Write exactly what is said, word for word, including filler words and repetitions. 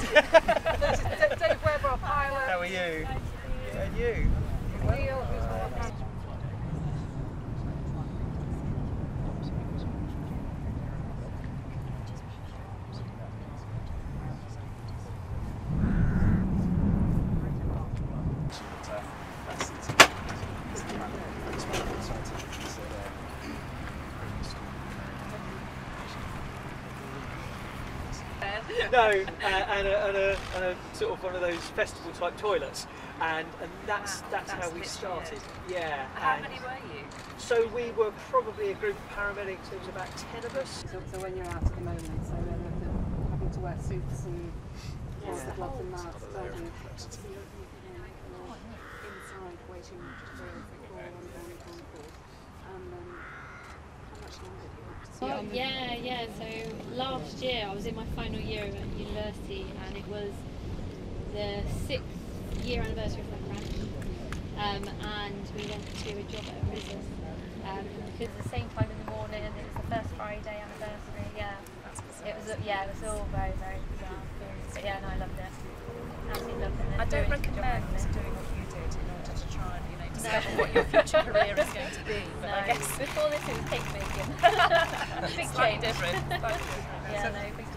Dave Webber, our pilot. How are you? And you? Neil, who's our pilot. No, uh, and, a, and, a, and a sort of one of those festival type toilets, and and that's wow, that's, that's how we started. Weird. Yeah. How many were you? So we were probably a group of paramedics. There was about ten of us. So, so when you're out at the moment, so they're having to wear suits and yeah. the gloves and masks, don't you? Inside waiting for the call and then on call. And um, how much longer do you have to Oh, yeah, yeah. So last year I was in my final year at university, and it was the sixth year anniversary of my crash. Um, and we went to a job at a prison um, because the same time in the morning. It was the first Friday anniversary. Yeah, it was. Yeah, it was all very, very bizarre. But yeah, no, I loved it. Absolutely loved it. I don't recommend doing what you did in order to try and, you know, discover no. what your future career is going to be. But no, I guess before this it was cake making. Big Slightly change. different. Slightly different. Yeah, no, big